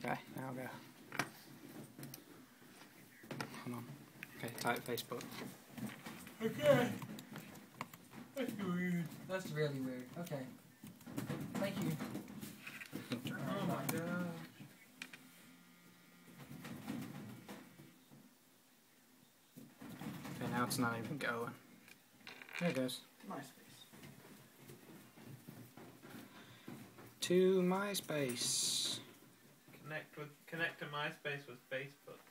Okay, now go. Hold on. Okay, type Facebook. Okay. That's weird. That's really weird. Okay. Thank you. Oh my god. Okay, now it's not even going. There it goes. MySpace. To MySpace. Connect to MySpace with Facebook.